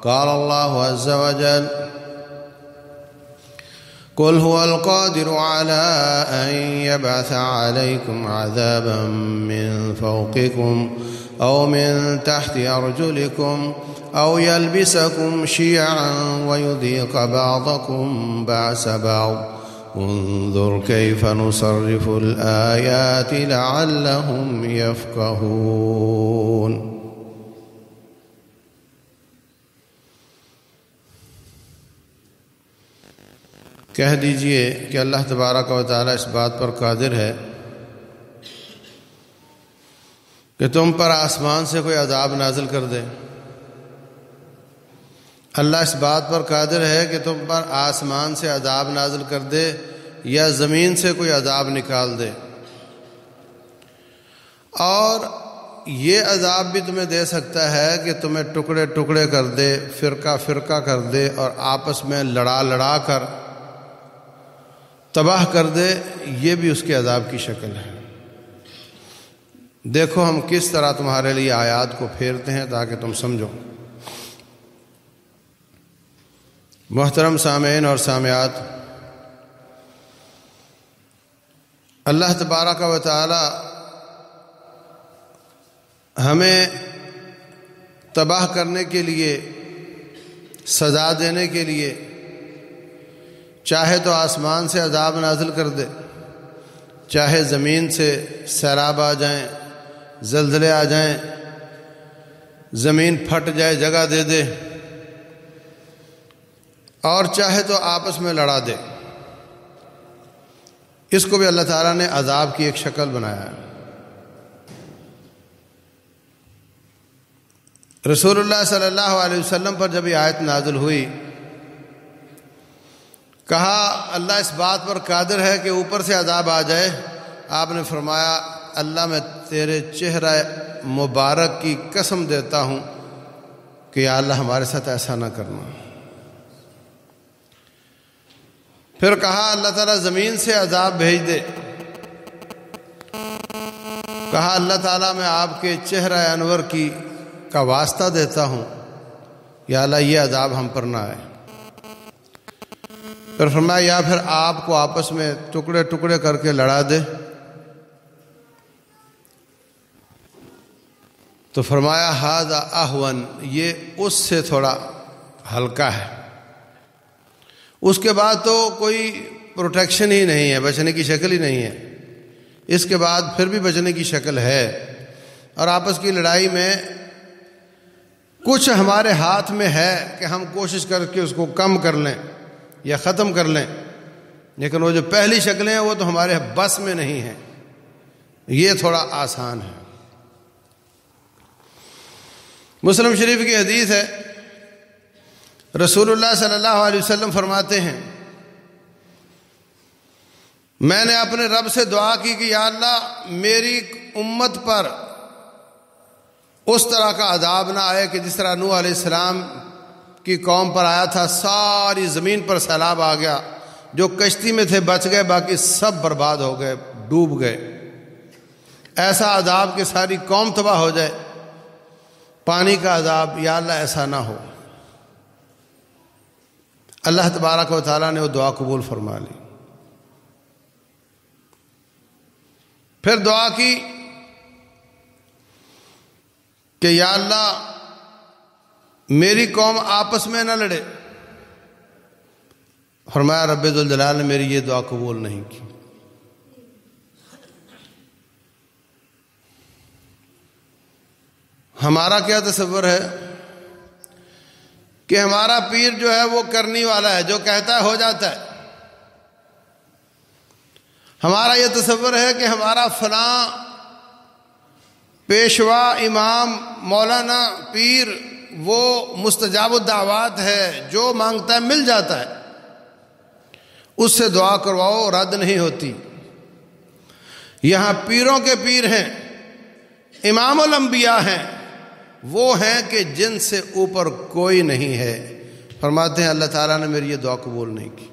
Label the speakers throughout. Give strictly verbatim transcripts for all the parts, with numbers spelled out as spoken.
Speaker 1: قال الله عز وجل: قل هو القادر على أن يبعث عليكم عذابا من فوقكم أو من تحت أرجلكم أو يلبسكم شيعا ويذيق بعضكم بأس بعض انظر كيف نصرف الآيات لعلهم يفقهون۔ کہہ دیجئے کہ اللہ تبارک و تعالیٰ اس بات پر قادر ہے کہ تم پر آسمان سے کوئی عذاب نازل کر دے۔ اللہ اس بات پر قادر ہے کہ تم پر آسمان سے عذاب نازل کر دے یا زمین سے کوئی عذاب نکال دے، اور یہ عذاب بھی تمہیں دے سکتا ہے کہ تمہیں ٹکڑے ٹکڑے کر دے، فرقہ فرقہ کر دے، اور آپس میں لڑا لڑا کر تباہ کر دے۔ یہ بھی اس کے عذاب کی شکل ہے۔ دیکھو ہم کس طرح تمہارے لیے آیات کو پھیرتے ہیں تاکہ تم سمجھو۔ محترم سامعین اور سامعات، اللہ تبارک و تعالی ہمیں تباہ کرنے کے لیے، سزا دینے کے لیے چاہے تو آسمان سے عذاب نازل کر دے، چاہے زمین سے سیلاب آ جائیں، زلزلے آ جائیں، زمین پھٹ جائے جگہ دے دے، اور چاہے تو آپس میں لڑا دے۔ اس کو بھی اللہ تعالیٰ نے عذاب کی ایک شکل بنایا ہے۔ رسول اللہ صلی اللہ علیہ وسلم پر جب یہ آیت نازل ہوئی، کہا اللہ اس بات پر قادر ہے کہ اوپر سے عذاب آ جائے۔ آپ نے فرمایا اللہ میں تیرے چہرہ مبارک کی قسم دیتا ہوں کہ یا اللہ ہمارے ساتھ ایسا نہ کرنا۔ پھر کہا اللہ تعالیٰ زمین سے عذاب بھیج دے۔ کہا اللہ تعالیٰ میں آپ کے چہرہ انور کی کا واسطہ دیتا ہوں یا اللہ یہ عذاب ہم پر نہ آئے۔ پھر فرمایا یا پھر آپ کو آپس میں ٹکڑے ٹکڑے کر کے لڑا دے۔ تو فرمایا ھذا اہون، یہ اس سے تھوڑا ہلکا ہے۔ اس کے بعد تو کوئی پروٹیکشن ہی نہیں ہے، بچنے کی شکل ہی نہیں ہے۔ اس کے بعد پھر بھی بچنے کی شکل ہے، اور آپس کی لڑائی میں کچھ ہمارے ہاتھ میں ہے کہ ہم کوشش کر کے اس کو کم کر لیں یا ختم کر لیں، لیکن وہ جو پہلی شکلیں ہیں وہ تو ہمارے بس میں نہیں ہیں۔ یہ تھوڑا آسان ہے۔ مسلم شریف کی حدیث ہے، رسول اللہ صلی اللہ علیہ وسلم فرماتے ہیں میں نے اپنے رب سے دعا کی کہ یا اللہ میری امت پر اس طرح کا عذاب نہ آئے کہ جس طرح نوح علیہ السلام کی قوم پر آیا تھا، ساری زمین پر سیلاب آ گیا، جو کشتی میں تھے بچ گئے، باقی سب برباد ہو گئے، ڈوب گئے۔ ایسا عذاب کہ ساری قوم تباہ ہو جائے، پانی کا عذاب، یا اللہ ایسا نہ ہو۔ اللہ تبارک و تعالیٰ نے وہ دعا قبول فرما لی۔ پھر دعا کی کہ یا اللہ میری قوم آپس میں نہ لڑے۔ فرمایا رب ذوالجلال نے میری یہ دعا قبول نہیں کی۔ ہمارا کیا تصور ہے کہ ہمارا پیر جو ہے وہ کرنی والا ہے، جو کہتا ہے ہو جاتا ہے۔ ہمارا یہ تصور ہے کہ ہمارا فلاں پیشوا، امام، مولانا، پیر وہ مستجاب الدعوات ہے، جو مانگتا ہے مل جاتا ہے، اس سے دعا کرواؤ رد نہیں ہوتی۔ یہاں پیروں کے پیر ہیں، امام الانبیاء ہیں، وہ ہیں کہ جن سے اوپر کوئی نہیں ہے۔ فرماتے ہیں اللہ تعالیٰ نے میری یہ دعا قبول نہیں کی۔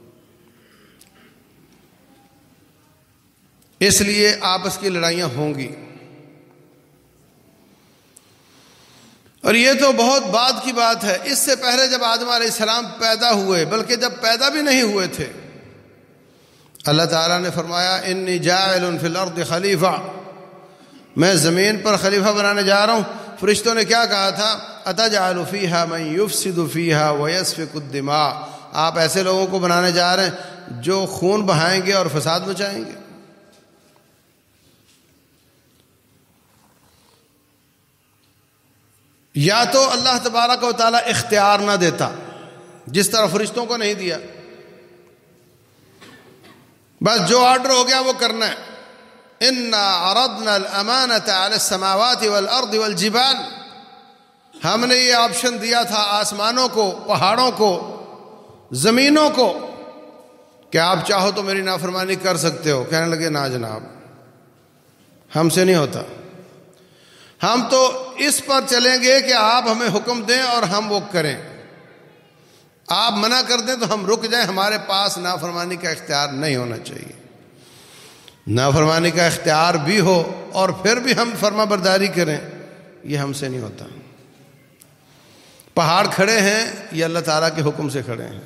Speaker 1: اس لیے آپس کی لڑائیاں ہوں گی، اور یہ تو بہت بعد کی بات ہے، اس سے پہلے جب آدم علیہ السلام پیدا ہوئے، بلکہ جب پیدا بھی نہیں ہوئے تھے، اللہ تعالیٰ نے فرمایا انی جاعل فی الارض خلیفہ، میں زمین پر خلیفہ بنانے جا رہا ہوں۔ فرشتوں نے کیا کہا تھا؟ اتجعل فیہا من یفسد فیہا ویسفک الدماء، آپ ایسے لوگوں کو بنانے جا رہے ہیں جو خون بہائیں گے اور فساد مچائیں گے۔ یا تو اللہ تبارک و تعالیٰ اختیار نہ دیتا، جس طرح فرشتوں کو نہیں دیا، بس جو آرڈر ہو گیا وہ کرنا ہے۔ انا عرضنا الامانۃ علی السماوات والارض والجبال، ہم نے یہ آپشن دیا تھا آسمانوں کو، پہاڑوں کو، زمینوں کو، کہ آپ چاہو تو میری نافرمانی کر سکتے ہو۔ کہنے لگے نا جناب، ہم سے نہیں ہوتا، ہم تو اس پر چلیں گے کہ آپ ہمیں حکم دیں اور ہم وہ کریں، آپ منع کر دیں تو ہم رک جائیں، ہمارے پاس نافرمانی کا اختیار نہیں ہونا چاہیے۔ نافرمانی کا اختیار بھی ہو اور پھر بھی ہم فرما برداری کریں، یہ ہم سے نہیں ہوتا۔ پہاڑ کھڑے ہیں، یہ اللہ تعالیٰ کے حکم سے کھڑے ہیں۔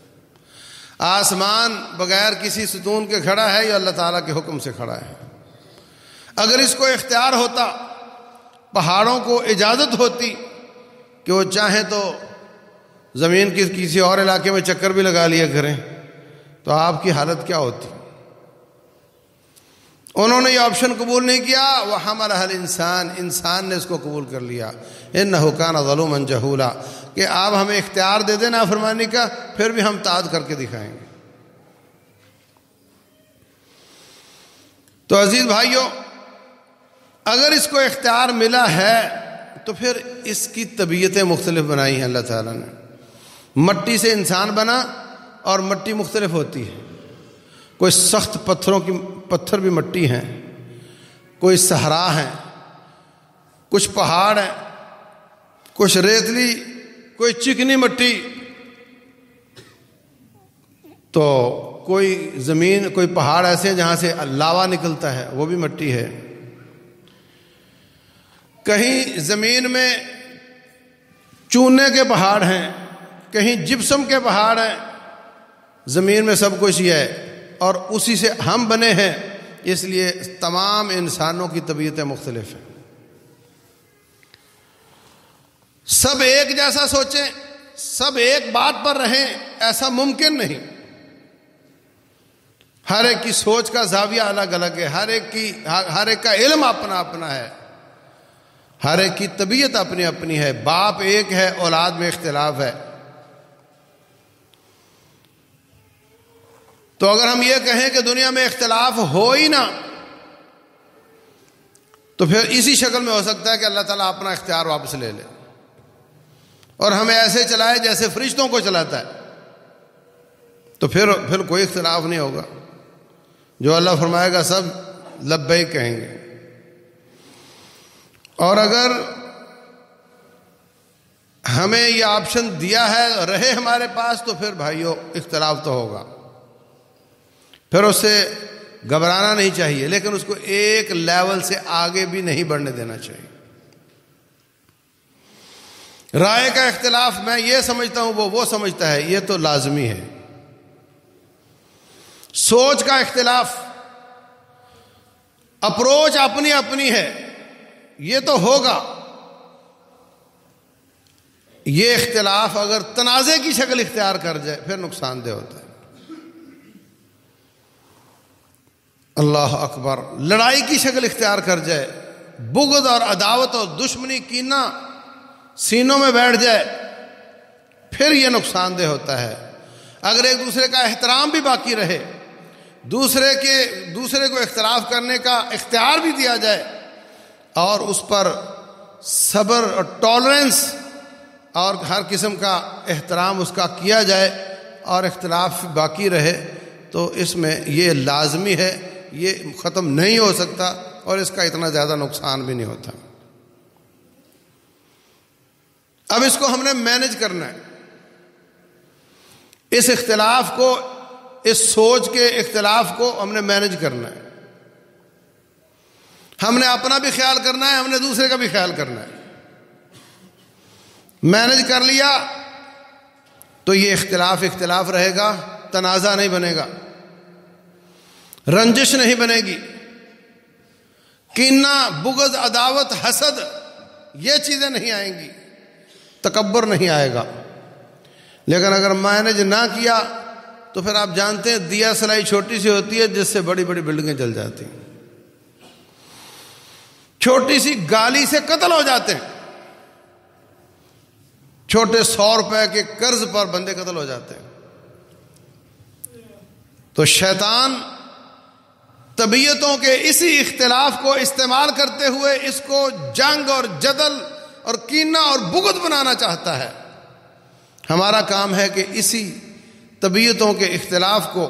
Speaker 1: آسمان بغیر کسی ستون کے کھڑا ہے، یہ اللہ تعالیٰ کے حکم سے کھڑا ہے۔ اگر اس کو اختیار ہوتا، پہاڑوں کو اجازت ہوتی کہ وہ چاہیں تو زمین کے کسی اور علاقے میں چکر بھی لگا لیا کریں، تو آپ کی حالت کیا ہوتی؟ انہوں نے یہ آپشن قبول نہیں کیا، وَحَمَلَهَا الْإِنسَانُ، انسان نے اس کو قبول کر لیا۔ إِنَّهُ كَانَ ظَلُومًا جَهُولًا، کہ آپ ہمیں اختیار دے دیں نافرمانی کا، پھر بھی ہم اطاعت کر کے دکھائیں گے۔ تو عزیز بھائیوں، اگر اس کو اختیار ملا ہے تو پھر اس کی طبیعتیں مختلف بنائی ہیں اللہ تعالیٰ نے۔ مٹی سے انسان بنا اور مٹی مختلف ہوتی ہے، کوئی سخت پتھروں کی پتھر بھی مٹی ہیں، کوئی صحرا ہیں، کچھ پہاڑ ہیں، کچھ ریتلی، کوئی چکنی مٹی، تو کوئی زمین، کوئی پہاڑ ایسے ہیں جہاں سے لاوا نکلتا ہے، وہ بھی مٹی ہے۔ کہیں زمین میں چونے کے پہاڑ ہیں، کہیں جپسم کے پہاڑ ہیں، زمین میں سب کچھ یہ ہے، اور اسی سے ہم بنے ہیں، اس لیے تمام انسانوں کی طبیعتیں مختلف ہیں۔ سب ایک جیسا سوچیں، سب ایک بات پر رہیں، ایسا ممکن نہیں۔ ہر ایک کی سوچ کا زاویہ الگ الگ ہے، ہر ایک کی ہر ایک کا علم اپنا اپنا ہے، ہر ایک کی طبیعت اپنی اپنی ہے، باپ ایک ہے، اولاد میں اختلاف ہے۔ تو اگر ہم یہ کہیں کہ دنیا میں اختلاف ہو ہی نہ، تو پھر اسی شکل میں ہو سکتا ہے کہ اللہ تعالیٰ اپنا اختیار واپس لے لے اور ہمیں ایسے چلائے جیسے فرشتوں کو چلاتا ہے، تو پھر پھر کوئی اختلاف نہیں ہوگا۔ جو اللہ فرمائے گا سب لبیک کہیں گے۔ اور اگر ہمیں یہ آپشن دیا ہے، رہے ہمارے پاس، تو پھر بھائیوں اختلاف تو ہوگا، پھر اس سے گھبرانا نہیں چاہیے، لیکن اس کو ایک لیول سے آگے بھی نہیں بڑھنے دینا چاہیے۔ رائے کا اختلاف میں یہ سمجھتا ہوں، وہ وہ سمجھتا ہے، یہ تو لازمی ہے۔ سوچ کا اختلاف، اپروچ اپنی اپنی ہے، یہ تو ہوگا۔ یہ اختلاف اگر تنازع کی شکل اختیار کر جائے پھر نقصان دہ ہوتا ہے۔ اللہ اکبر، لڑائی کی شکل اختیار کر جائے، بغض اور عداوت اور دشمنی کینہ سینوں میں بیٹھ جائے، پھر یہ نقصان دہ ہوتا ہے۔ اگر ایک دوسرے کا احترام بھی باقی رہے، دوسرے کے دوسرے کو اختلاف کرنے کا اختیار بھی دیا جائے، اور اس پر صبر اور ٹالرنس اور ہر قسم کا احترام اس کا کیا جائے، اور اختلاف باقی رہے، تو اس میں یہ لازمی ہے، یہ ختم نہیں ہو سکتا، اور اس کا اتنا زیادہ نقصان بھی نہیں ہوتا۔ اب اس کو ہم نے مینج کرنا ہے، اس اختلاف کو، اس سوچ کے اختلاف کو ہم نے مینج کرنا ہے۔ ہم نے اپنا بھی خیال کرنا ہے، ہم نے دوسرے کا بھی خیال کرنا ہے۔ مینج کر لیا تو یہ اختلاف اختلاف رہے گا، تنازع نہیں بنے گا، رنجش نہیں بنے گی، کینہ، بغض، عداوت، حسد، یہ چیزیں نہیں آئیں گی، تکبر نہیں آئے گا۔ لیکن اگر مینج نہ کیا تو پھر آپ جانتے ہیں دیا سلائی چھوٹی سی ہوتی ہے جس سے بڑی بڑی بلڈنگیں جل جاتی ہیں، چھوٹی سی گالی سے قتل ہو جاتے ہیں، چھوٹے سو روپے کے قرض پر بندے قتل ہو جاتے ہیں۔ تو شیطان طبیعتوں کے اسی اختلاف کو استعمال کرتے ہوئے اس کو جنگ اور جدل اور کینہ اور بغض بنانا چاہتا ہے۔ ہمارا کام ہے کہ اسی طبیعتوں کے اختلاف کو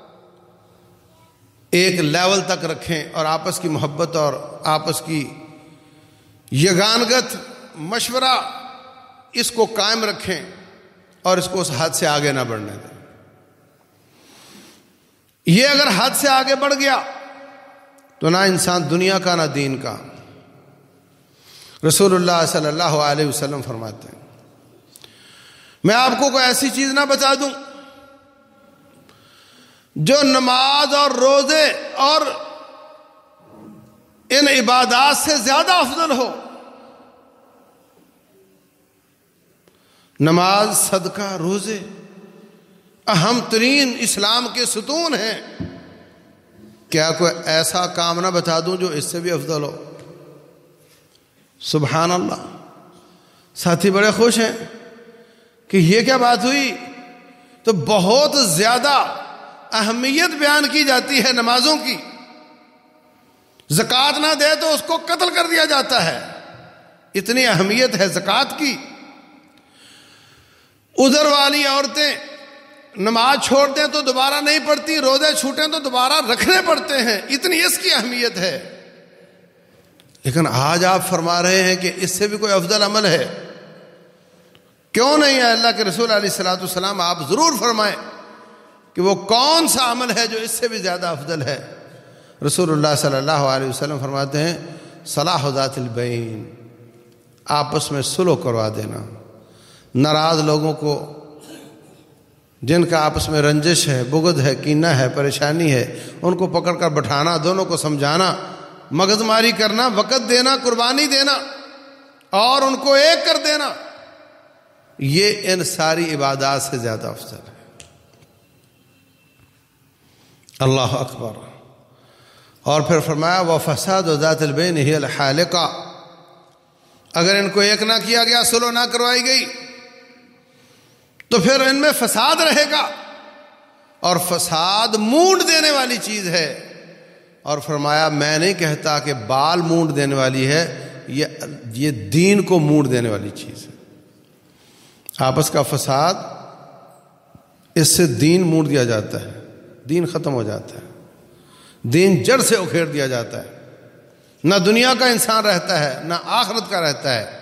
Speaker 1: ایک لیول تک رکھیں اور آپس کی محبت اور آپس کی یگانگت، مشورہ، اس کو قائم رکھیں اور اس کو اس حد سے آگے نہ بڑھنے دیں۔ یہ اگر حد سے آگے بڑھ گیا تو نہ انسان دنیا کا نہ دین کا۔ رسول اللہ صلی اللہ علیہ وسلم فرماتے ہیں، میں آپ کو کوئی ایسی چیز نہ بتا دوں جو نماز اور روزے اور ان عبادات سے زیادہ افضل ہو۔ نماز، صدقہ، روزے اہم ترین اسلام کے ستون ہیں، کیا کوئی ایسا کام نہ بتا دوں جو اس سے بھی افضل ہو؟ سبحان اللہ۔ ساتھی بڑے خوش ہیں کہ یہ کیا بات ہوئی، تو بہت زیادہ اہمیت بیان کی جاتی ہے نمازوں کی۔ زکوٰۃ نہ دے تو اس کو قتل کر دیا جاتا ہے، اتنی اہمیت ہے زکوٰۃ کی۔ عذر والی عورتیں نماز چھوڑ دیں تو دوبارہ نہیں پڑھتی، روزے چھوٹیں تو دوبارہ رکھنے پڑتے ہیں، اتنی اس کی اہمیت ہے۔ لیکن آج آپ فرما رہے ہیں کہ اس سے بھی کوئی افضل عمل ہے؟ کیوں نہیں ہے؟ اللہ کے رسول علیہ الصلوۃ والسلام آپ ضرور فرمائیں کہ وہ کون سا عمل ہے جو اس سے بھی زیادہ افضل ہے۔ رسول اللہ صلی اللہ علیہ وسلم فرماتے ہیں، صلاح ذات البین، آپس میں صلح کروا دینا، ناراض لوگوں کو، جن کا آپس میں رنجش ہے، بغض ہے، کینہ ہے، پریشانی ہے، ان کو پکڑ کر بٹھانا، دونوں کو سمجھانا، مغز ماری کرنا، وقت دینا، قربانی دینا اور ان کو ایک کر دینا، یہ ان ساری عبادات سے زیادہ افضل ہے۔ اللہ اکبر۔ اور پھر فرمایا وَفَسَادُ ذَاتِ الْبَيْنِ هِيَ الْحَالِقَةُ، اگر ان کو ایک نہ کیا گیا، صلح نہ کروائی گئی تو پھر ان میں فساد رہے گا، اور فساد مونڈ دینے والی چیز ہے۔ اور فرمایا میں نہیں کہتا کہ بال مونڈ دینے والی ہے، یہ یہ دین کو مونڈ دینے والی چیز ہے۔ آپس کا فساد، اس سے دین مونڈ دیا جاتا ہے، دین ختم ہو جاتا ہے، دین جڑ سے اکھیڑ دیا جاتا ہے، نہ دنیا کا انسان رہتا ہے نہ آخرت کا رہتا ہے۔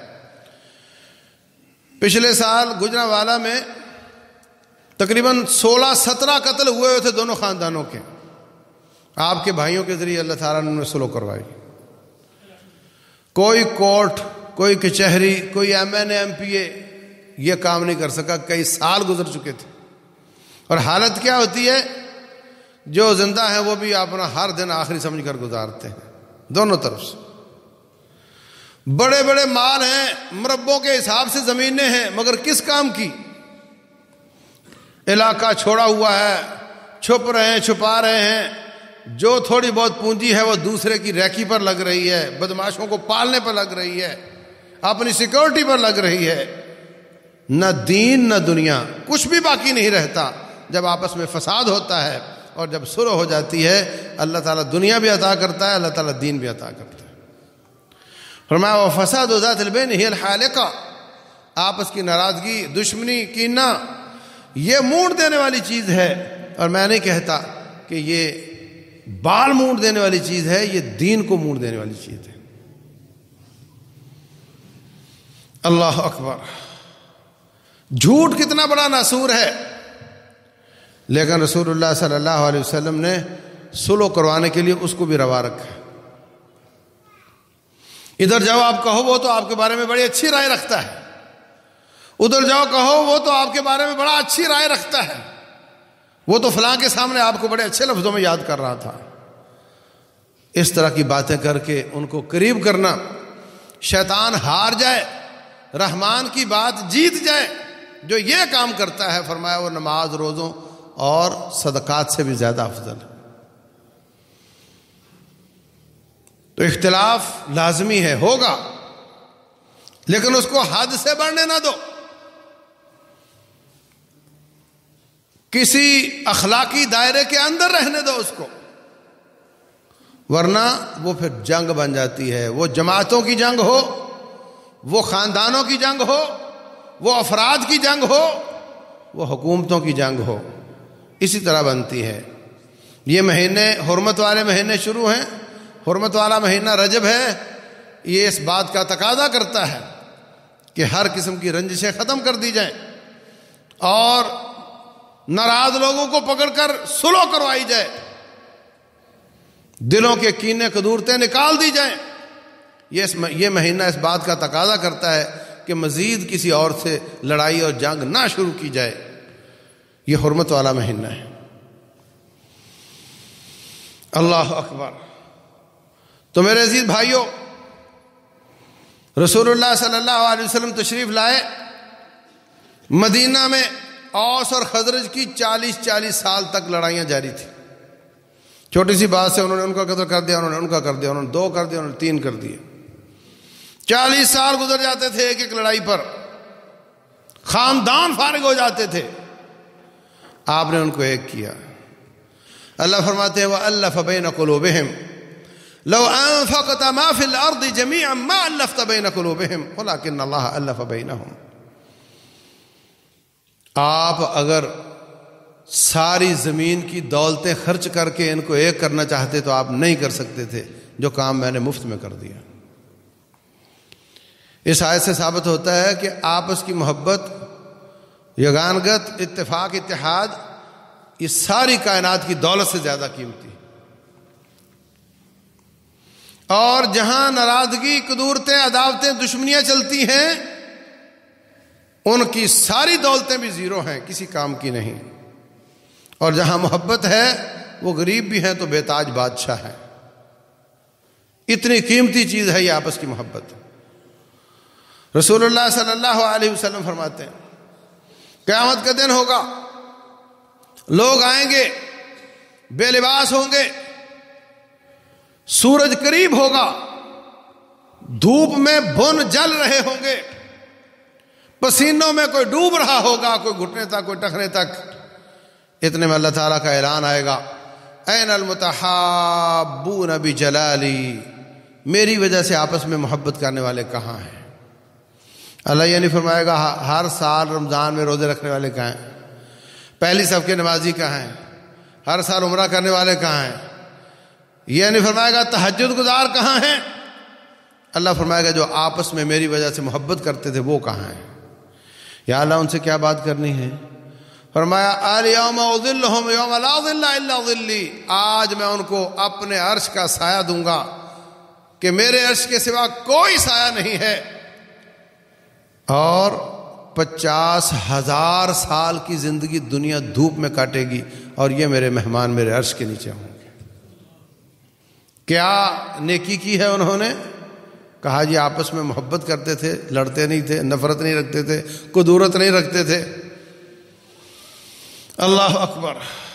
Speaker 1: پچھلے سال گجرانوالہ میں تقریباً سولہ سترہ قتل ہوئے ہوئے تھے دونوں خاندانوں کے، آپ کے بھائیوں کے ذریعے اللہ تعالیٰ نے انہیں صلح کروائی۔ کوئی کورٹ، کوئی کچہری، کوئی M N A, M P A یہ کام نہیں کر سکا، کئی سال گزر چکے تھے۔ اور حالت کیا ہوتی ہے، جو زندہ ہیں وہ بھی اپنا ہر دن آخری سمجھ کر گزارتے ہیں، دونوں طرف سے۔ بڑے بڑے مال ہیں، مربوں کے حساب سے زمینیں ہیں، مگر کس کام کی؟ علاقہ چھوڑا ہوا ہے، چھپ رہے ہیں، چھپا رہے ہیں، جو تھوڑی بہت پونجی ہے وہ دوسرے کی ریکی پر لگ رہی ہے، بدماشوں کو پالنے پر لگ رہی ہے، اپنی سیکورٹی پر لگ رہی ہے۔ نہ دین نہ دنیا، کچھ بھی باقی نہیں رہتا جب آپس میں فساد ہوتا ہے۔ اور جب صلح ہو جاتی ہے، اللہ تعالیٰ دنیا بھی عطا کرتا ہے، اللہ تعالیٰ دین بھی عطا کرتا ہے۔ فرمایا وَفَسَادُ ذَاتِ الْبَيْنِ هِيَ الْحَالِقَةُ، آپس کی ناراضگی، دشمنی، کینہ یہ مونڈ دینے والی چیز ہے۔ اور میں نہیں کہتا کہ یہ بال مونڈ دینے والی چیز ہے، یہ دین کو مونڈ دینے والی چیز ہے۔ اللہ اکبر۔ جھوٹ کتنا بڑا ناسور ہے، لیکن رسول اللہ صلی اللہ علیہ وسلم نے صلح کروانے کے لیے اس کو بھی روا رکھا۔ ادھر جب آپ کہو وہ تو آپ کے بارے میں بڑی اچھی رائے رکھتا ہے، ادھر جاؤ کہو وہ تو آپ کے بارے میں بڑا اچھی رائے رکھتا ہے، وہ تو فلاں کے سامنے آپ کو بڑے اچھے لفظوں میں یاد کر رہا تھا. اس طرح کی باتیں کر کے ان کو قریب کرنا. شیطان ہار جائے، رحمان کی بات جیت جائے. جو یہ کام کرتا ہے فرمایا وہ نماز روزوں اور صدقات سے بھی زیادہ افضل ہے. تو اختلاف لازمی ہے، ہوگا، لیکن اس کو حد سے بڑھنے نہ دو. کسی اخلاقی دائرے کے اندر رہنے دو اس کو، ورنہ وہ پھر جنگ بن جاتی ہے. وہ جماعتوں کی جنگ ہو، وہ خاندانوں کی جنگ ہو، وہ افراد کی جنگ ہو، وہ حکومتوں کی جنگ ہو، اسی طرح بنتی ہے. یہ مہینے حرمت والے مہینے شروع ہیں. حرمت والا مہینہ رجب ہے. یہ اس بات کا تقاضا کرتا ہے کہ ہر قسم کی رنجشیں ختم کر دی جائیں اور ناراض لوگوں کو پکڑ کر صلح کروائی جائے، دلوں کے کینے قدورتیں نکال دی جائیں. یہ مہینہ اس بات کا تقاضا کرتا ہے کہ مزید کسی اور سے لڑائی اور جنگ نہ شروع کی جائے. یہ حرمت والا مہینہ ہے. اللہ اکبر. تو میرے عزیز بھائیوں، رسول اللہ صلی اللہ علیہ وسلم تشریف لائے. مدینہ میں اوس اور خزرج کی چالیس چالیس سال تک لڑائیاں جاری تھیں. چھوٹی سی بات سے انہوں نے ان کا قتل کر دیا، انہوں نے ان کا کر دیا، انہوں نے دو کر دیا، انہوں نے تین کر دیے. چالیس سال گزر جاتے تھے ایک ایک لڑائی پر، خاندان فارغ ہو جاتے تھے. آپ نے ان کو ایک کیا. اللہ فرماتے ہیں وَأَلَّفَ بَيْنَ قُلُوبِهِمْ لَوْ أَنفَقْتَ مَا فِي الْأَرْضِ جَمِيعًا مَا أَلَّفْتَ بَيْنَ قُلُوبِهِمْ وَلَكِنَّ اللَّهَ أَلَّفَ بَيْنَهُمْ. آپ اگر ساری زمین کی دولتیں خرچ کر کے ان کو ایک کرنا چاہتے تو آپ نہیں کر سکتے تھے جو کام میں نے مفت میں کر دیا. اس آیت سے ثابت ہوتا ہے کہ آپس کی محبت، یگانگت، اتفاق، اتحاد یہ ساری کائنات کی دولت سے زیادہ قیمتی. اور جہاں ناراضگی، قدورتیں، عداوتیں، دشمنیاں چلتی ہیں ان کی ساری دولتیں بھی زیرو ہیں، کسی کام کی نہیں. اور جہاں محبت ہے وہ غریب بھی ہیں تو بے تاج بادشاہ ہے. اتنی قیمتی چیز ہے یہ آپس کی محبت. رسول اللہ صلی اللہ علیہ وسلم فرماتے ہیں قیامت کا دن ہوگا، لوگ آئیں گے بے لباس ہوں گے، سورج قریب ہوگا، دھوپ میں بن جل رہے ہوں گے، پسینوں میں کوئی ڈوب رہا ہوگا، کوئی گھٹنے تک، کوئی ٹخنے تک. اتنے میں اللہ تعالیٰ کا اعلان آئے گا این المتحابون بجلالی، میری وجہ سے آپس میں محبت کرنے والے کہاں ہیں. اللہ یہ نہیں فرمائے گا ہر سال رمضان میں روزے رکھنے والے کہاں ہیں، پہلی صف کے نمازی کہاں ہیں، ہر سال عمرہ کرنے والے کہاں ہیں. یہ نہیں فرمائے گا تہجد گزار کہاں ہیں. اللہ فرمائے گا جو آپس میں میری وجہ سے محبت کرتے تھے وہ کہاں ہیں. یا اللہ ان سے کیا بات کرنی ہے. فرمایا الیوم اذلھم یوم لا ظل الا ظلی، آج میں ان کو اپنے عرش کا سایہ دوں گا کہ میرے عرش کے سوا کوئی سایہ نہیں ہے. اور پچاس ہزار سال کی زندگی دنیا دھوپ میں کاٹے گی اور یہ میرے مہمان میرے عرش کے نیچے ہوں گے. کیا نیکی کی ہے انہوں نے؟ کہا جی آپس میں محبت کرتے تھے، لڑتے نہیں تھے، نفرت نہیں رکھتے تھے، کدورت نہیں رکھتے تھے. اللہ اکبر.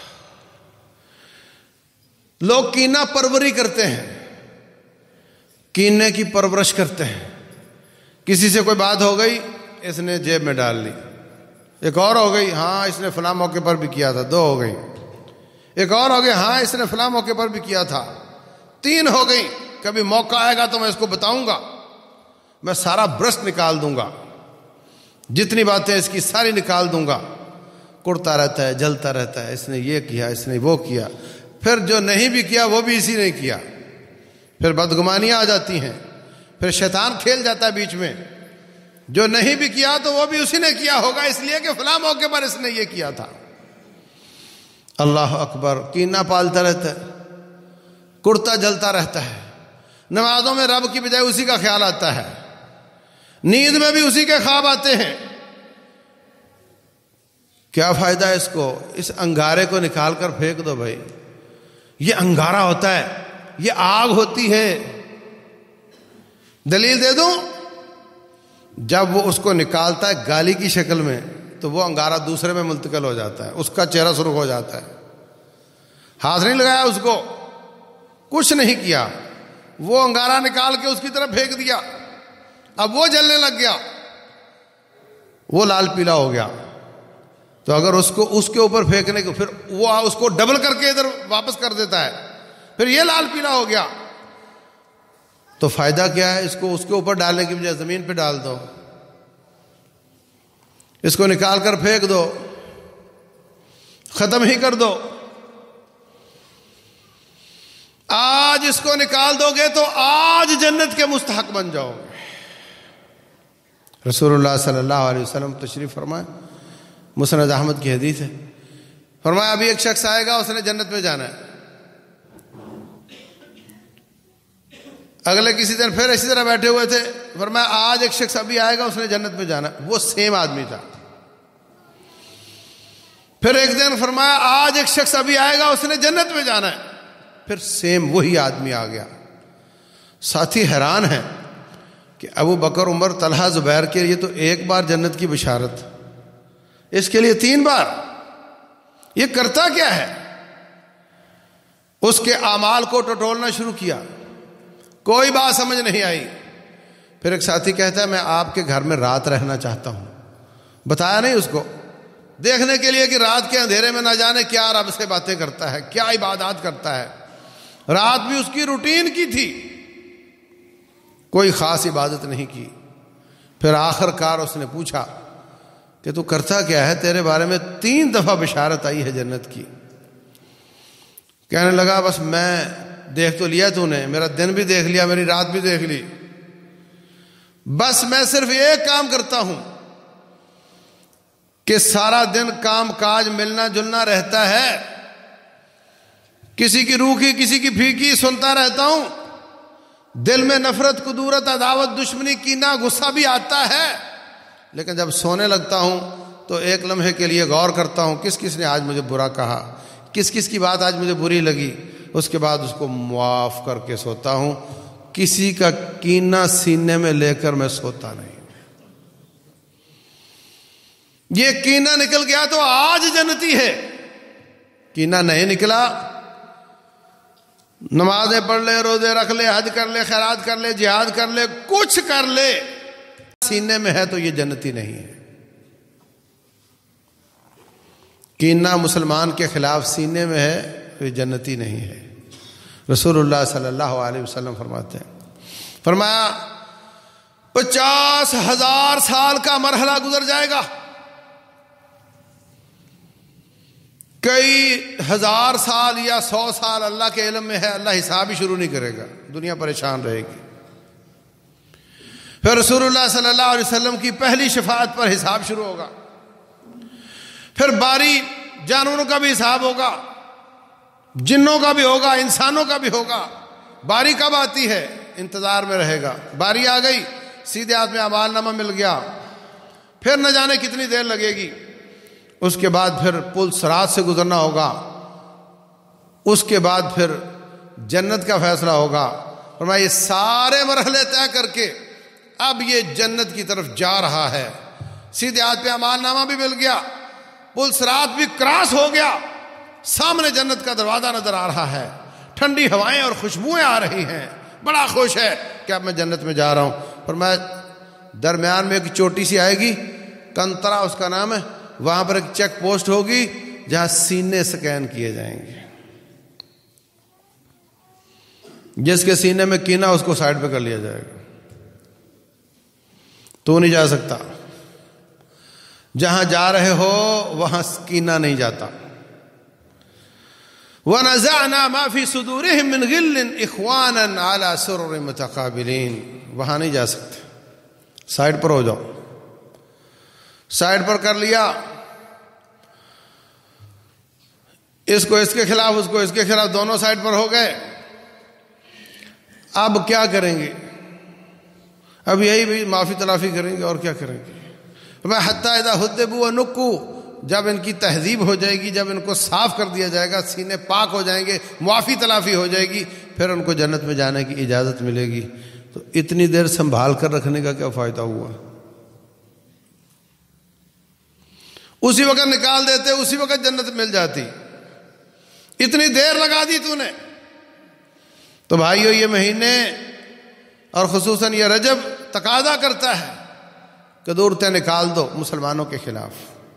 Speaker 1: لوگ کینہ پروری کرتے ہیں، کینے کی پرورش کرتے ہیں. کسی سے کوئی بات ہو گئی، اس نے جیب میں ڈال لی. ایک اور ہو گئی، ہاں اس نے فلاں موقع پر بھی کیا تھا، دو ہو گئی. ایک اور ہو گئی، ہاں اس نے فلاں موقع پر بھی کیا تھا، تین ہو گئی. کبھی موقع آئے گا تو میں اس کو بتاؤں گا، میں سارا برسٹ نکال دوں گا، جتنی باتیں اس کی ساری نکال دوں گا. کڑتا رہتا ہے، جلتا رہتا ہے، اس نے یہ کیا، اس نے وہ کیا. پھر جو نہیں بھی کیا وہ بھی اسی نے کیا. پھر بدگمانیاں آ جاتی ہیں، پھر شیطان کھیل جاتا ہے بیچ میں. جو نہیں بھی کیا تو وہ بھی اسی نے کیا ہوگا، اس لیے کہ فلاں موقع پر اس نے یہ کیا تھا. اللہ اکبر. کینہ پالتا رہتا ہے، کڑتا جلتا رہتا ہے. نمازوں میں رب کی بجائے اسی کا خیال آتا ہے، نیند میں بھی اسی کے خواب آتے ہیں. کیا فائدہ ہے اس کو؟ اس انگارے کو نکال کر پھینک دو بھائی. یہ انگارہ ہوتا ہے، یہ آگ ہوتی ہے. دلیل دے دوں؟ جب وہ اس کو نکالتا ہے گالی کی شکل میں تو وہ انگارہ دوسرے میں منتقل ہو جاتا ہے، اس کا چہرہ سرخ ہو جاتا ہے. ہاتھ نہیں لگایا اس کو، کچھ نہیں کیا، وہ انگارہ نکال کے اس کی طرف پھینک دیا. اب وہ جلنے لگ گیا، وہ لال پیلا ہو گیا. تو اگر اس کو اس کے اوپر پھینکنے کو، پھر وہ اس کو ڈبل کر کے ادھر واپس کر دیتا ہے، پھر یہ لال پیلا ہو گیا. تو فائدہ کیا ہے؟ اس کو اس کے اوپر ڈالنے کی بجائے زمین پہ ڈال دو، اس کو نکال کر پھینک دو، ختم ہی کر دو. آج اس کو نکال دو گے تو آج جنت کے مستحق بن جاؤ گے. رسول اللہ صلی اللہ علیہ وسلم تشریف فرمائے، مسند احمد کی حدیث ہے، فرمایا ابھی ایک شخص آئے گا، اس نے جنت میں جانا ہے. اگلے کسی دن پھر اسی طرح بیٹھے ہوئے تھے، فرمایا آج ایک شخص ابھی آئے گا، اس نے جنت میں جانا ہے. وہ سیم آدمی تھا. پھر ایک دن فرمایا آج ایک شخص ابھی آئے گا، اس نے جنت میں جانا ہے. پھر سیم وہی آدمی آ گیا. ساتھی حیران ہیں کہ ابو بکر، عمر، طلحہ، زبیر کے لیے تو ایک بار جنت کی بشارت، اس کے لیے تین بار. یہ کرتا کیا ہے؟ اس کے اعمال کو ٹٹولنا شروع کیا، کوئی بات سمجھ نہیں آئی. پھر ایک ساتھی کہتا ہے میں آپ کے گھر میں رات رہنا چاہتا ہوں. بتایا نہیں اس کو، دیکھنے کے لیے کہ رات کے اندھیرے میں نہ جانے کیا رب سے باتیں کرتا ہے، کیا عبادات کرتا ہے. رات بھی اس کی روٹین کی تھی، کوئی خاص عبادت نہیں کی. پھر آخر کار اس نے پوچھا کہ تو کرتا کیا ہے؟ تیرے بارے میں تین دفعہ بشارت آئی ہے جنت کی. کہنے لگا بس میں دیکھ تو لیا تو نے، میرا دن بھی دیکھ لیا، میری رات بھی دیکھ لی، بس میں صرف ایک کام کرتا ہوں کہ سارا دن کام کاج ملنا جلنا رہتا ہے، کسی کی روکھی کسی کی پھیکی سنتا رہتا ہوں، دل میں نفرت، کدورت، عداوت، دشمنی، کینہ، غصہ بھی آتا ہے، لیکن جب سونے لگتا ہوں تو ایک لمحے کے لیے غور کرتا ہوں کس کس نے آج مجھے برا کہا، کس کس کی بات آج مجھے بری لگی، اس کے بعد اس کو معاف کر کے سوتا ہوں. کسی کا کینہ سینے میں لے کر میں سوتا نہیں. یہ کینہ نکل گیا تو آج جنتی ہے. کینہ نہیں نکلا، نمازیں پڑھ لے، روزے رکھ لے، حج کر لے، خیرات کر لے، جہاد کر لے، کچھ کر لے، سینے میں ہے تو یہ جنتی نہیں ہے. کینہ مسلمان کے خلاف سینے میں ہے تو یہ جنتی نہیں ہے. رسول اللہ صلی اللہ علیہ وسلم فرماتے ہیں، فرمایا پچاس ہزار سال کا مرحلہ گزر جائے گا، کئی ہزار سال یا سو سال اللہ کے علم میں ہے، اللہ حساب ہی شروع نہیں کرے گا، دنیا پریشان رہے گی. پھر رسول اللہ صلی اللہ علیہ وسلم کی پہلی شفاعت پر حساب شروع ہوگا. پھر باری جانوروں کا بھی حساب ہوگا، جنوں کا بھی ہوگا، انسانوں کا بھی ہوگا. باری کب آتی ہے؟ انتظار میں رہے گا. باری آ گئی، سیدھے ہاتھ میں اعمال نامہ مل گیا، پھر نہ جانے کتنی دیر لگے گی. اس کے بعد پھر پل صراط سے گزرنا ہوگا، اس کے بعد پھر جنت کا فیصلہ ہوگا. فرمایا یہ سارے مرحلے طے کر کے اب یہ جنت کی طرف جا رہا ہے. سیدھے ہاتھ پہ اعمال نامہ بھی مل گیا، پل صراط بھی کراس ہو گیا، سامنے جنت کا دروازہ نظر آ رہا ہے، ٹھنڈی ہوائیں اور خوشبوئیں آ رہی ہیں، بڑا خوش ہے کہ اب میں جنت میں جا رہا ہوں. فرمایا درمیان میں ایک چوٹی سی آئے گی، کنترا اس کا نام ہے، وہاں پر ایک چیک پوسٹ ہوگی جہاں سینے سکین کیے جائیں گے. جس کے سینے میں کینہ اس کو سائڈ پہ کر لیا جائے گا، تو نہیں جا سکتا. جہاں جا رہے ہو وہاں کینہ نہیں جاتا. وَنَزَعْنَا مَا فِي صُدُورِهِم مِّن غِلٍّ إِخْوَانًا عَلَى سُرُرٍ مُتَقَابِلِينَ. وہاں نہیں جا سکتے، سائڈ پر ہو جاؤ. سائڈ پر کر لیا، اس کو اس کے خلاف، اس کو اس کے خلاف، دونوں سائڈ پر ہو گئے. اب کیا کریں گے؟ اب یہی بھی معافی تلافی کریں گے اور کیا کریں گے. میں حتیٰ اذا حدبوا ونکوا، جب ان کی تہذیب ہو جائے گی، جب ان کو صاف کر دیا جائے گا، سینے پاک ہو جائیں گے، معافی تلافی ہو جائے گی، پھر ان کو جنت میں جانے کی اجازت ملے گی۔ تو اتنی دیر سنبھال کر رکھنے کا کیا فائدہ ہوا؟ اسی وقت نکال دیتے، اسی وقت جنت مل جاتی، اتنی دیر لگا دی تو نے۔ تو بھائیو، یہ مہینے اور خصوصاً یہ رجب تقاضا کرتا ہے کہ دورتیں نکال دو مسلمانوں کے خلاف،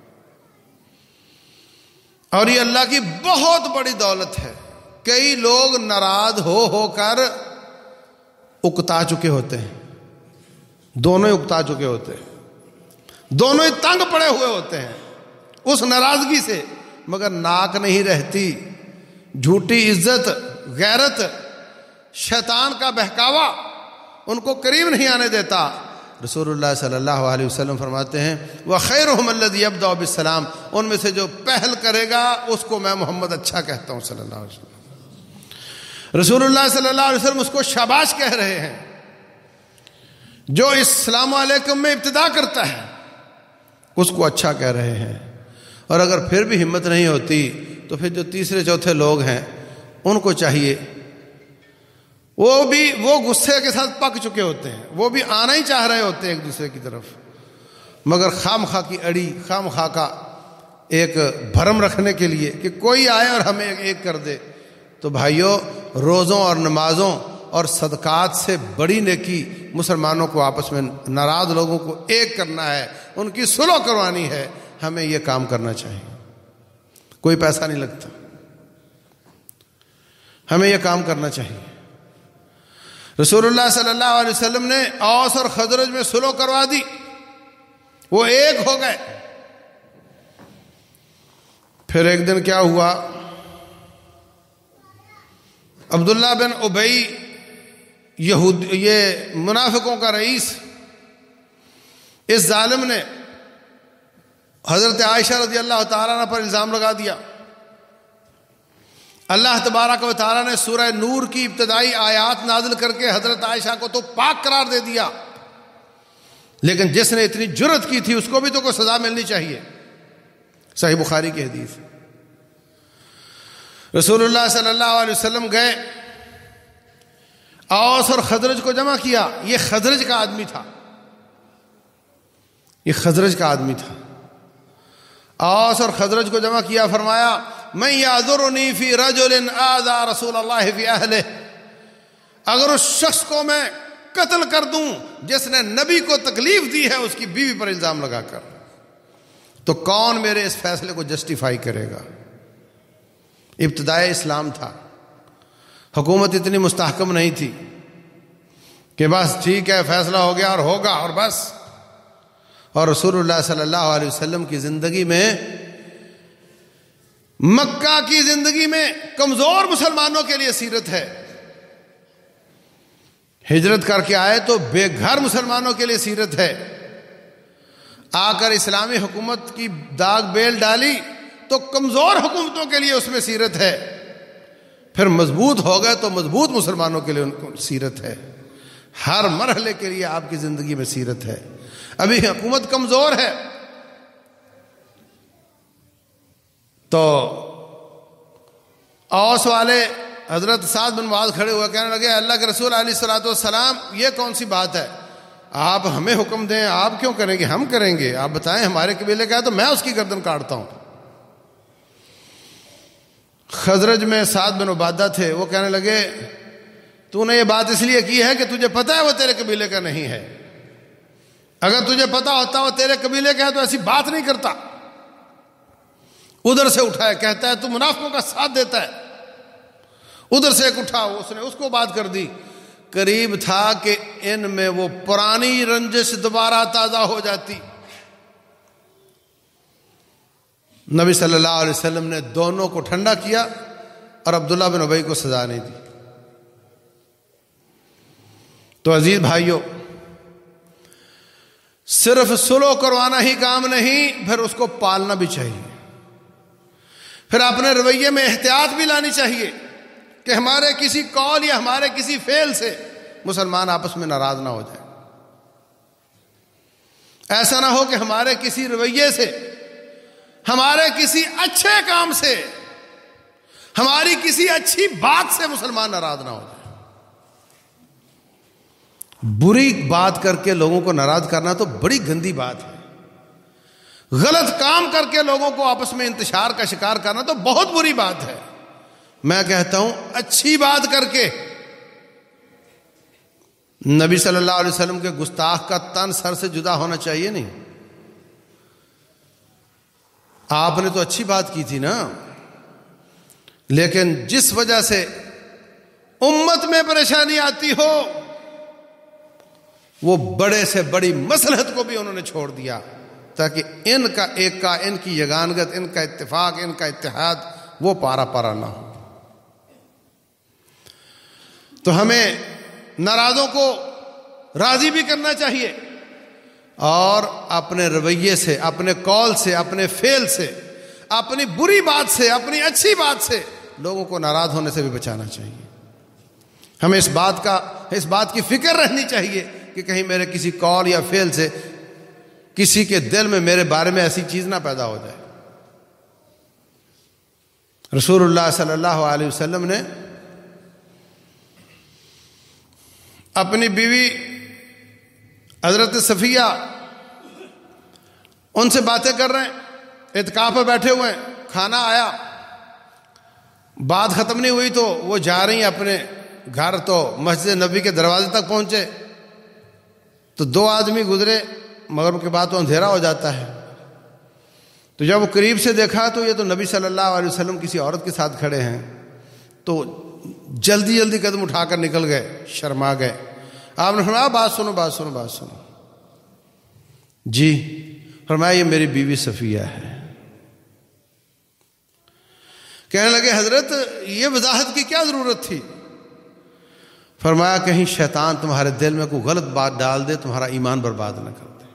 Speaker 1: اور یہ اللہ کی بہت بڑی دولت ہے۔ کئی لوگ ناراض ہو ہو کر اکتا چکے ہوتے ہیں، دونوں ہی اکتا چکے ہوتے ہیں، دونوں ہی تنگ پڑے ہوئے ہوتے ہیں اس ناراضگی سے، مگر ناک نہیں رہتی۔ جھوٹی عزت، غیرت، شیطان کا بہکاوا ان کو قریب نہیں آنے دیتا۔ رسول اللہ صلی اللہ علیہ وسلم فرماتے ہیں وَخَيْرُهُمَ الَّذِي يَبْدَأُ بِالسَّلَامِ، ان میں سے جو پہل کرے گا اس کو میں محمد اچھا کہتا ہوں صلی اللہ علیہ وسلم۔ رسول اللہ صلی اللہ علیہ وسلم اس کو شاباش کہہ رہے ہیں جو السلام علیکم میں ابتدا کرتا ہے، اس کو اچھا کہہ رہے ہیں۔ اور اگر پھر بھی ہمت نہیں ہوتی تو پھر جو تیسرے چوتھے لوگ ہیں ان کو چاہیے، وہ بھی وہ غصے کے ساتھ پک چکے ہوتے ہیں، وہ بھی آنا ہی چاہ رہے ہوتے ہیں ایک دوسرے کی طرف، مگر خام خواہ کی اڑی، خام خواہ کا ایک بھرم رکھنے کے لیے کہ کوئی آئے اور ہمیں ایک کر دے۔ تو بھائیوں، روزوں اور نمازوں اور صدقات سے بڑی نیکی مسلمانوں کو آپس میں ناراض لوگوں کو ایک کرنا ہے، ان کی صلح کروانی ہے۔ ہمیں یہ کام کرنا چاہیے، کوئی پیسہ نہیں لگتا، ہمیں یہ کام کرنا چاہیے۔ رسول اللہ صلی اللہ علیہ وسلم نے اوس اور خزرج میں صلح کروا دی، وہ ایک ہو گئے۔ پھر ایک دن کیا ہوا، عبداللہ بن ابی، یہود یہ منافقوں کا رئیس، اس ظالم نے حضرت عائشہ رضی اللہ تعالیٰ عنہ پر الزام لگا دیا۔ اللہ تبارک و تعالیٰ نے سورہ نور کی ابتدائی آیات نازل کر کے حضرت عائشہ کو تو پاک قرار دے دیا، لیکن جس نے اتنی جرت کی تھی اس کو بھی تو کوئی سزا ملنی چاہیے۔ صحیح بخاری کی حدیث۔ رسول اللہ صلی اللہ علیہ وسلم گئے، اوس اور خزرج کو جمع کیا۔ یہ خزرج کا آدمی تھا، یہ خزرج کا آدمی تھا۔ اوس اور خزرج کو جمع کیا، فرمایا من یعذرنی فی رجل آذی رسول اللہ فی اہلہ، اگر اس شخص کو میں قتل کر دوں جس نے نبی کو تکلیف دی ہے اس کی بیوی پر الزام لگا کر، تو کون میرے اس فیصلے کو جسٹیفائی کرے گا؟ ابتدائے اسلام تھا، حکومت اتنی مستحکم نہیں تھی کہ بس ٹھیک ہے فیصلہ ہو گیا اور ہوگا اور بس۔ اور رسول اللہ صلی اللہ علیہ وسلم کی زندگی میں، مکہ کی زندگی میں کمزور مسلمانوں کے لیے سیرت ہے، ہجرت کر کے آئے تو بے گھر مسلمانوں کے لیے سیرت ہے، آ کر اسلامی حکومت کی داغ بیل ڈالی تو کمزور حکومتوں کے لیے اس میں سیرت ہے، پھر مضبوط ہو گئے تو مضبوط مسلمانوں کے لیے ان کو سیرت ہے۔ ہر مرحلے کے لیے آپ کی زندگی میں سیرت ہے۔ ابھی حکومت کمزور ہے تو اوس والے حضرت سعد بن معاذ کھڑے ہوئے کہنے لگے اللہ کے رسول علیہ الصلوۃ والسلام یہ کون سی بات ہے، آپ ہمیں حکم دیں، آپ کیوں کریں گے؟ ہم کریں گے، آپ بتائیں ہمارے قبیلے کا ہے تو میں اس کی گردن کاٹتا ہوں۔ خزرج میں سعد بن عبادہ تھے، وہ کہنے لگے تو نے یہ بات اس لیے کی ہے کہ تجھے پتہ ہے وہ تیرے قبیلے کا نہیں ہے، اگر تجھے پتا ہوتا وہ تیرے قبیلے کا ہے تو ایسی بات نہیں کرتا۔ ادھر سے اٹھا ہے، کہتا ہے تو منافقوں کا ساتھ دیتا ہے، ادھر سے ایک اٹھا، اس نے اس کو بات کر دی۔ قریب تھا کہ ان میں وہ پرانی رنجش دوبارہ تازہ ہو جاتی۔ نبی صلی اللہ علیہ وسلم نے دونوں کو ٹھنڈا کیا اور عبداللہ بن ابی کو سزا نہیں دی۔ تو عزیز بھائیوں، صرف صلح کروانا ہی کام نہیں، پھر اس کو پالنا بھی چاہیے، پھر اپنے رویے میں احتیاط بھی لانی چاہیے کہ ہمارے کسی قول یا ہمارے کسی فعل سے مسلمان آپس میں ناراض نہ ہو جائے۔ ایسا نہ ہو کہ ہمارے کسی رویے سے ہمارے کسی اچھے کام سے، ہماری کسی اچھی بات سے مسلمان ناراض نہ ہو جائے۔ بری بات کر کے لوگوں کو ناراض کرنا تو بڑی گندی بات ہے۔ غلط کام کر کے لوگوں کو آپس میں انتشار کا شکار کرنا تو بہت بری بات ہے۔ میں کہتا ہوں اچھی بات کر کے۔ نبی صلی اللہ علیہ وسلم کے گستاخ کا تن سر سے جدا ہونا چاہیے نہیں؟ آپ نے تو اچھی بات کی تھی نا، لیکن جس وجہ سے امت میں پریشانی آتی ہو، وہ بڑے سے بڑی مصلحت کو بھی انہوں نے چھوڑ دیا تاکہ ان کا ایک کا، ان کی یگانگت، ان کا اتفاق، ان کا اتحاد وہ پارا پارا نہ ہو۔ تو ہمیں ناراضوں کو راضی بھی کرنا چاہیے، اور اپنے رویے سے، اپنے قول سے، اپنے فعل سے، اپنی بری بات سے، اپنی اچھی بات سے لوگوں کو ناراض ہونے سے بھی بچانا چاہیے۔ ہمیں اس بات کا اس بات کی فکر رہنی چاہیے کہ کہیں میرے کسی قول یا فعل سے کسی کے دل میں میرے بارے میں ایسی چیز نہ پیدا ہو جائے۔ رسول اللہ صلی اللہ علیہ وسلم نے اپنی بیوی حضرت صفیہ، ان سے باتیں کر رہے ہیں، اعتکاف پہ بیٹھے ہوئے ہیں، کھانا آیا، بات ختم نہیں ہوئی تو وہ جا رہی ہیں اپنے گھر، تو مسجد نبی کے دروازے تک پہنچے تو دو آدمی گزرے، مغرب کے بعد تو اندھیرا ہو جاتا ہے، تو جب وہ قریب سے دیکھا تو یہ تو نبی صلی اللہ علیہ وسلم کسی عورت کے ساتھ کھڑے ہیں، تو جلدی جلدی قدم اٹھا کر نکل گئے، شرما گئے۔ آپ نے فرمایا بات سنو بات سنو بات سنو جی۔ فرمایا یہ میری بیوی صفیہ ہے۔ کہنے لگے حضرت یہ وضاحت کی کیا ضرورت تھی؟ فرمایا کہیں شیطان تمہارے دل میں کوئی غلط بات ڈال دے، تمہارا ایمان برباد نہ کر دے۔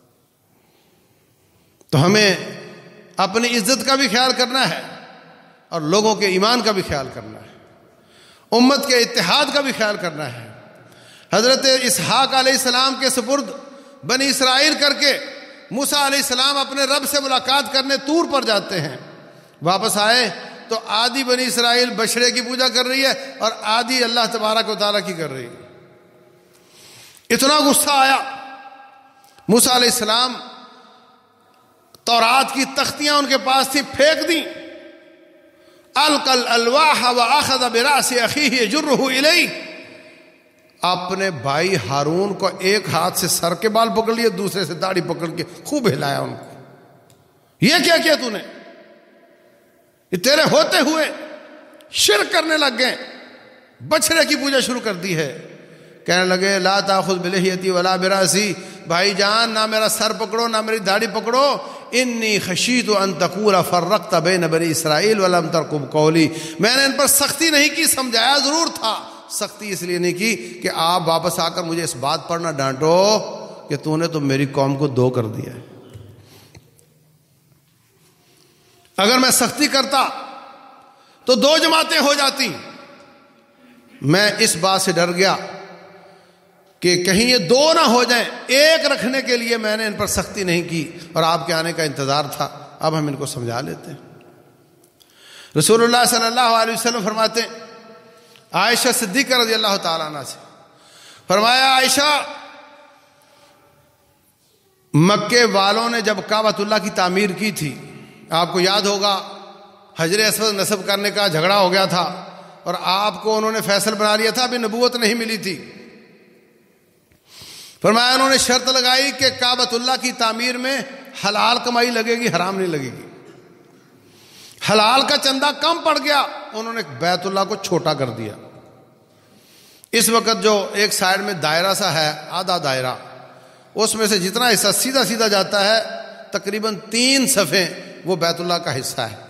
Speaker 1: تو ہمیں اپنی عزت کا بھی خیال کرنا ہے اور لوگوں کے ایمان کا بھی خیال کرنا ہے، امت کے اتحاد کا بھی خیال کرنا ہے۔ حضرت اسحاق علیہ السلام کے سپرد بنی اسرائیل کر کے موسیٰ علیہ السلام اپنے رب سے ملاقات کرنے طور پر جاتے ہیں، واپس آئے تو آدھی بنی اسرائیل بچڑے کی پوجا کر رہی ہے اور آدھی اللہ تبارک و تعالیٰ کی کر رہی ہے۔ اتنا غصہ آیا، موسیٰ علیہ السلام تورات کی تختیاں ان کے پاس تھی، پھینک دیں۔ القى الالواح واخذ براس اخيه يجره الیہ، اپنے بھائی ہارون کو ایک ہاتھ سے سر کے بال پکڑ لیے، دوسرے سے داڑھی پکڑ کے خوب ہلایا ان کو۔ یہ کیا کیا تو نے؟ یہ تیرے ہوتے ہوئے شرک کرنے لگ گئے، بچڑے کی پوجا شروع کر دی ہے۔ کہنے لگے لا تاخذ بلحیتی ولا براسی، بھائی جان نہ میرا سر پکڑو نہ میری داڑھی پکڑو، انی خشیت ان تقول فرقت بین بنی اسرائیل ولم ترقب قولی، میں نے ان پر سختی نہیں کی، سمجھایا ضرور تھا، سختی اس لیے نہیں کی کہ آپ واپس آ کر مجھے اس بات پر نہ ڈانٹو کہ تو نے تو میری قوم کو دو کر دیا ہے۔ اگر میں سختی کرتا تو دو جماعتیں ہو جاتی، میں اس بات سے ڈر گیا کہ کہیں یہ دو نہ ہو جائیں، ایک رکھنے کے لیے میں نے ان پر سختی نہیں کی اور آپ کے آنے کا انتظار تھا۔ اب ہم ان کو سمجھا لیتے ہیں۔ رسول اللہ صلی اللہ علیہ وسلم فرماتے ہیں عائشہ صدیقہ رضی اللہ تعالیٰ عنہ سے، فرمایا عائشہ مکے والوں نے جب کعبۃ اللہ کی تعمیر کی تھی، آپ کو یاد ہوگا حجر اسود نصب کرنے کا جھگڑا ہو گیا تھا اور آپ کو انہوں نے فیصل بنا لیا تھا، ابھی نبوت نہیں ملی تھی۔ فرمایا انہوں نے شرط لگائی کہ کعبۃ اللہ کی تعمیر میں حلال کمائی لگے گی، حرام نہیں لگے گی۔ حلال کا چندہ کم پڑ گیا، انہوں نے بیت اللہ کو چھوٹا کر دیا۔ اس وقت جو ایک سائڈ میں دائرہ سا ہے، آدھا دائرہ، اس میں سے جتنا حصہ سیدھا سیدھا جاتا ہے تقریباً تین صفیں وہ بیت اللہ کا حصہ ہے،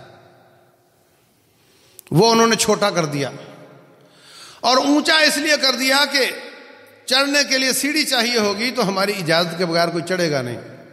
Speaker 1: وہ انہوں نے چھوٹا کر دیا اور اونچا اس لیے کر دیا کہ چڑھنے کے لیے سیڑھی چاہیے ہوگی تو ہماری اجازت کے بغیر کوئی چڑھے گا نہیں۔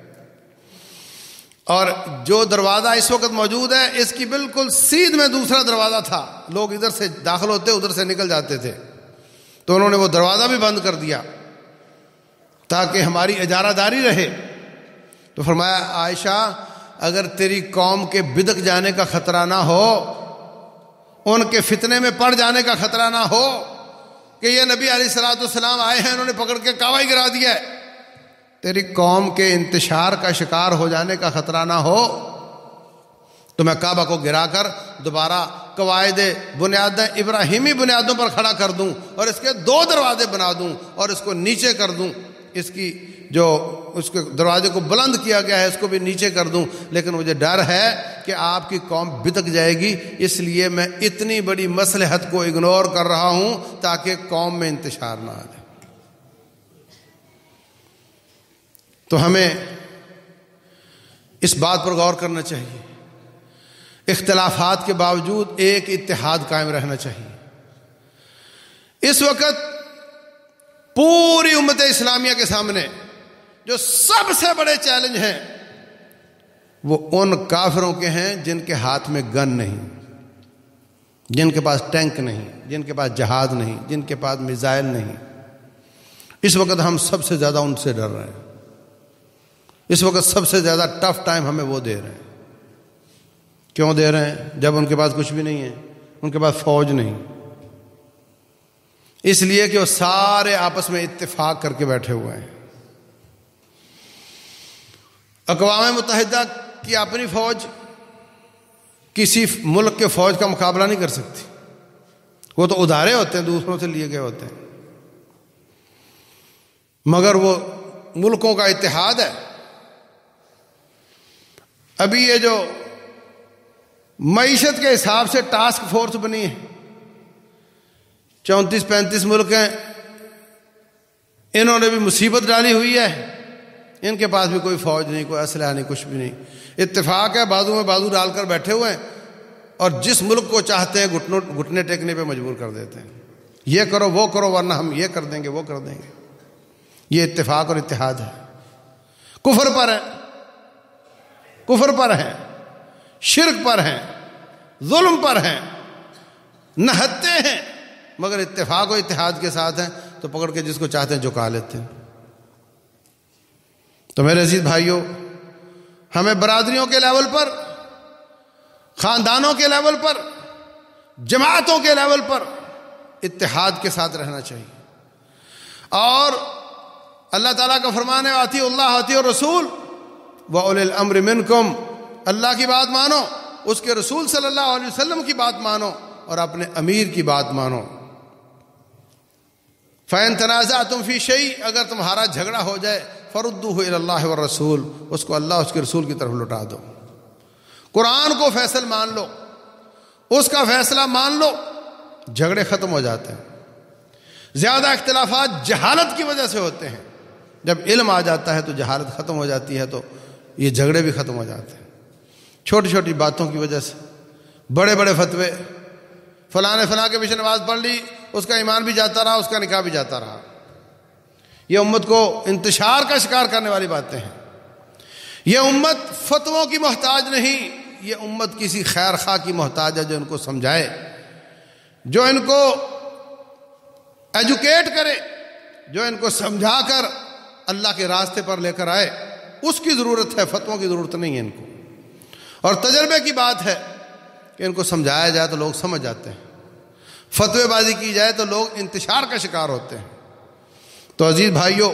Speaker 1: اور جو دروازہ اس وقت موجود ہے اس کی بالکل سیدھ میں دوسرا دروازہ تھا، لوگ ادھر سے داخل ہوتے ادھر سے نکل جاتے تھے، تو انہوں نے وہ دروازہ بھی بند کر دیا تاکہ ہماری اجارہ داری رہے۔ تو فرمایا عائشہ اگر تیری قوم کے بدک جانے کا خطرہ نہ ہو، ان کے فتنے میں پڑ جانے کا خطرہ نہ ہو کہ یہ نبی علیہ الصلوۃ والسلام آئے ہیں، انہوں نے پکڑ کے کعبہ ہی گرا دیا ہے، تیری قوم کے انتشار کا شکار ہو جانے کا خطرہ نہ ہو تو میں کعبہ کو گرا کر دوبارہ قواعد بنیادیں ابراہیمی بنیادوں پر کھڑا کر دوں اور اس کے دو دروازے بنا دوں اور اس کو نیچے کر دوں، اس کی جو اس کے دروازے کو بلند کیا گیا ہے اس کو بھی نیچے کر دوں، لیکن مجھے ڈر ہے کہ آپ کی قوم بتک جائے گی، اس لیے میں اتنی بڑی مصلحت کو اگنور کر رہا ہوں تاکہ قوم میں انتشار نہ آ جائے۔ تو ہمیں اس بات پر غور کرنا چاہیے، اختلافات کے باوجود ایک اتحاد قائم رہنا چاہیے۔ اس وقت پوری امت اسلامیہ کے سامنے جو سب سے بڑے چیلنج ہیں وہ ان کافروں کے ہیں جن کے ہاتھ میں گن نہیں، جن کے پاس ٹینک نہیں، جن کے پاس جہاز نہیں، جن کے پاس میزائل نہیں۔ اس وقت ہم سب سے زیادہ ان سے ڈر رہے ہیں، اس وقت سب سے زیادہ ٹف ٹائم ہمیں وہ دے رہے ہیں۔ کیوں دے رہے ہیں؟ جب ان کے پاس کچھ بھی نہیں ہے، ان کے پاس فوج نہیں، اس لیے کہ وہ سارے آپس میں اتفاق کر کے بیٹھے ہوئے ہیں۔ اقوام متحدہ کی اپنی فوج کسی ملک کے فوج کا مقابلہ نہیں کر سکتی، وہ تو ادارے ہوتے ہیں، دوسروں سے لیے گئے ہوتے ہیں، مگر وہ ملکوں کا اتحاد ہے۔ ابھی یہ جو معیشت کے حساب سے ٹاسک فورس بنی ہے، چونتیس پینتیس ملک ہیں، انہوں نے بھی مصیبت ڈالی ہوئی ہے، ان کے پاس بھی کوئی فوج نہیں، کوئی اسلحہ نہیں، کچھ بھی نہیں، اتفاق ہے، بازو میں بازو ڈال کر بیٹھے ہوئے ہیں اور جس ملک کو چاہتے ہیں گھٹنوں گھٹنے ٹیکنے پہ مجبور کر دیتے ہیں، یہ کرو وہ کرو ورنہ ہم یہ کر دیں گے وہ کر دیں گے۔ یہ اتفاق اور اتحاد ہے۔ کفر پر ہے، کفر پر ہیں، شرک پر ہیں، ظلم پر ہیں، نہتے ہیں، مگر اتفاق و اتحاد کے ساتھ ہیں تو پکڑ کے جس کو چاہتے ہیں جھکا لیتے ہیں۔ تو میرے عزیز بھائیوں، ہمیں برادریوں کے لیول پر، خاندانوں کے لیول پر، جماعتوں کے لیول پر اتحاد کے ساتھ رہنا چاہیے، اور اللہ تعالیٰ کا فرمان ہے آتی اللہ آتی اور رسول وَأُولِي الْأَمْرِ مِنْكُمْ، اللہ کی بات مانو، اس کے رسول صلی اللہ علیہ وسلم کی بات مانو اور اپنے امیر کی بات مانو۔ فَإِن تَنَازَعْتُمْ فِي شَيْءٍ، اگر تمہارا جھگڑا ہو جائے فَرُدُّوهُ إِلَى اللَّهِ وَالرَّسُولِ، اس کو اللہ اس کے رسول کی طرف لوٹا دو، قرآن کو فیصل مان لو، اس کا فیصلہ مان لو، جھگڑے ختم ہو جاتے ہیں۔ زیادہ اختلافات جہالت کی وجہ سے ہوتے ہیں، جب علم آ جاتا ہے تو جہالت ختم ہو جاتی ہے، تو یہ جھگڑے بھی ختم ہو جاتے ہیں۔ چھوٹی چھوٹی باتوں کی وجہ سے بڑے بڑے فتوے، فلاں نے فلاں کے پیچھے نماز پڑھ لی، اس کا ایمان بھی جاتا رہا، اس کا نکاح بھی جاتا رہا۔ یہ امت کو انتشار کا شکار کرنے والی باتیں ہیں۔ یہ امت فتووں کی محتاج نہیں، یہ امت کسی خیر خواہ کی محتاج ہے جو ان کو سمجھائے، جو ان کو ایجوکیٹ کرے، جو ان کو سمجھا کر اللہ کے راستے پر لے کر آئے، اس کی ضرورت ہے، فتووں کی ضرورت نہیں ہے ان کو۔ اور تجربے کی بات ہے کہ ان کو سمجھایا جائے تو لوگ سمجھ جاتے ہیں، فتوے بازی کی جائے تو لوگ انتشار کا شکار ہوتے ہیں۔ تو عزیز بھائیوں،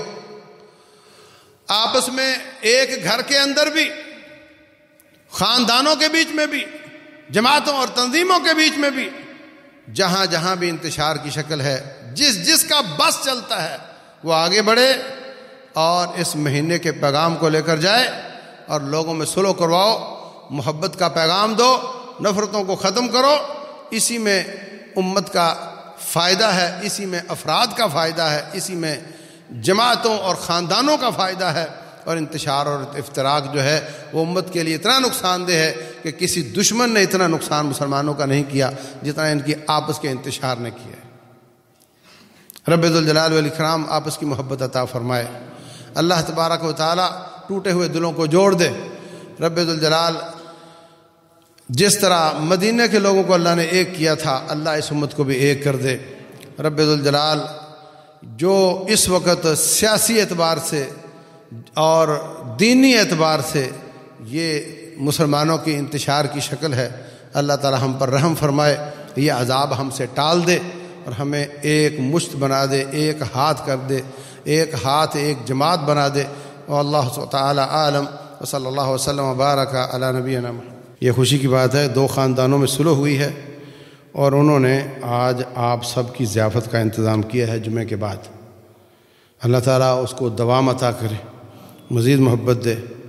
Speaker 1: آپس میں ایک گھر کے اندر بھی، خاندانوں کے بیچ میں بھی، جماعتوں اور تنظیموں کے بیچ میں بھی، جہاں جہاں بھی انتشار کی شکل ہے، جس جس کا بس چلتا ہے وہ آگے بڑھے اور اس مہینے کے پیغام کو لے کر جائے اور لوگوں میں صلح کرواؤ، محبت کا پیغام دو، نفرتوں کو ختم کرو۔ اسی میں امت کا فائدہ ہے، اسی میں افراد کا فائدہ ہے، اسی میں جماعتوں اور خاندانوں کا فائدہ ہے، اور انتشار اور افتراق جو ہے وہ امت کے لیے اتنا نقصان دہ ہے کہ کسی دشمن نے اتنا نقصان مسلمانوں کا نہیں کیا جتنا ان کی آپس کے انتشار نے کیا ہے۔ رب ذوالجلال والاکرام آپس کی محبت عطا فرمائے، اللہ تبارک و تعالی ٹوٹے ہوئے دلوں کو جوڑ دے۔ رب ذوالجلال جس طرح مدینہ کے لوگوں کو اللہ نے ایک کیا تھا، اللہ اس امت کو بھی ایک کر دے۔ رب ذوالجلال جو اس وقت سیاسی اعتبار سے اور دینی اعتبار سے یہ مسلمانوں کی انتشار کی شکل ہے، اللہ تعالی ہم پر رحم فرمائے، یہ عذاب ہم سے ٹال دے اور ہمیں ایک مشت بنا دے، ایک ہاتھ کر دے، ایک ہاتھ ایک جماعت بنا دے۔ واللہ تعالی عالم، وصلی اللہ وسلم وبارک علی نبینا محمد۔ یہ خوشی کی بات ہے، دو خاندانوں میں صلح ہوئی ہے اور انہوں نے آج آپ سب کی ضیافت کا انتظام کیا ہے جمعے کے بعد۔ اللہ تعالیٰ اس کو دوام عطا کرے، مزید محبت دے۔